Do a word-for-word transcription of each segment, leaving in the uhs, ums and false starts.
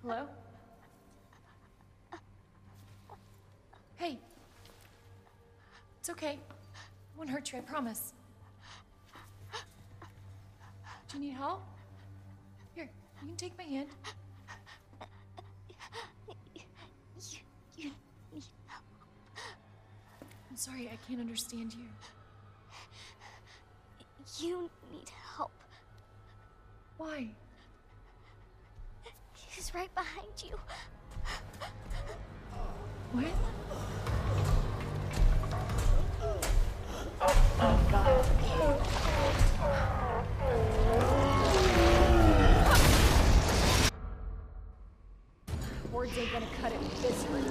Hello? Hey. It's okay. I won't hurt you, I promise. Do you need help? Here, you can take my hand. You, you need help. I'm sorry, I can't understand you. You need help. Why? He's right behind you. What? Words ain't gonna cut it with this one.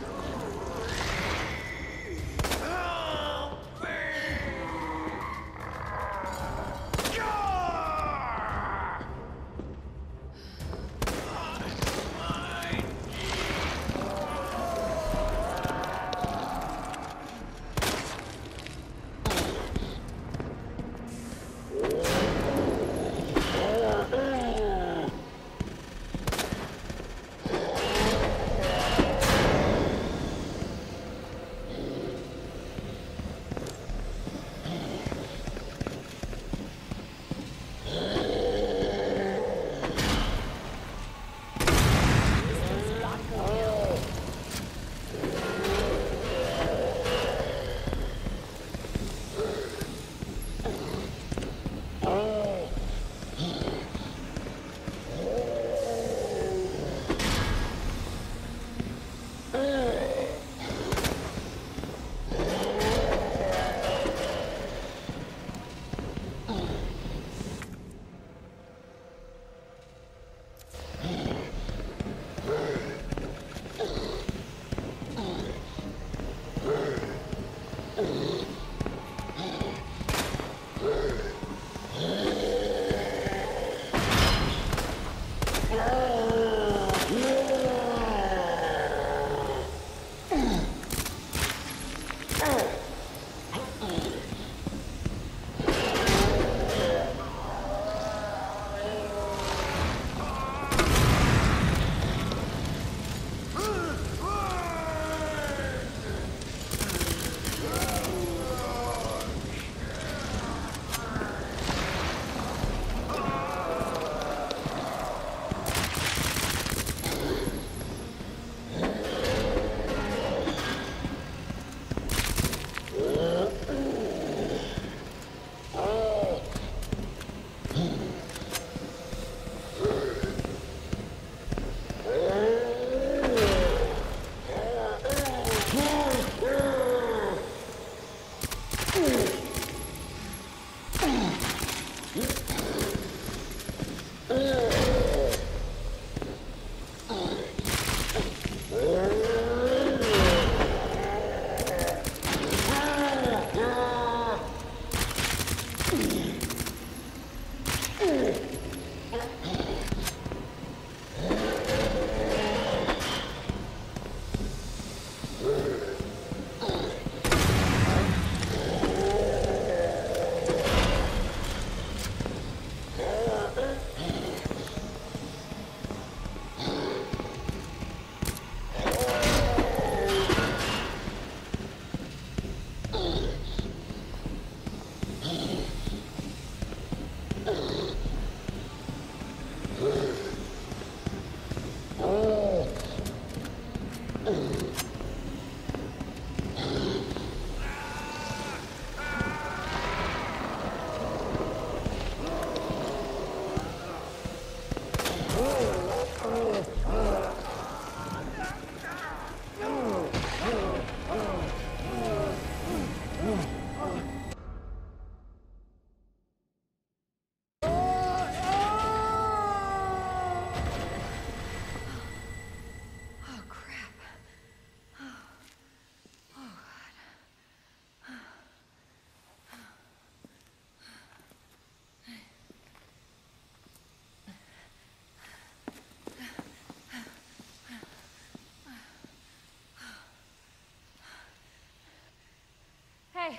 Hey,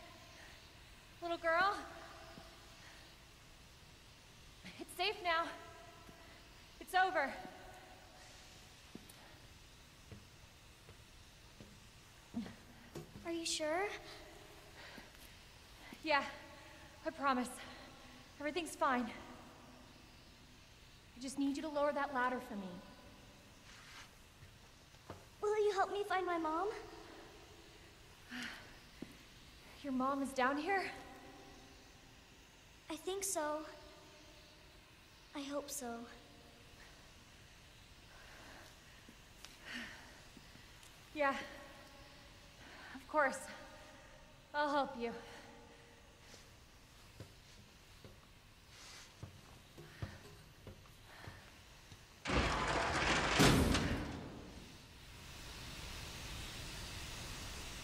little girl. It's safe now. It's over. Are you sure? Yeah, I promise. Everything's fine. I just need you to lower that ladder for me. Will you help me find my mom? Your mom is down here? I think so. I hope so. Yeah. Of course. I'll help you.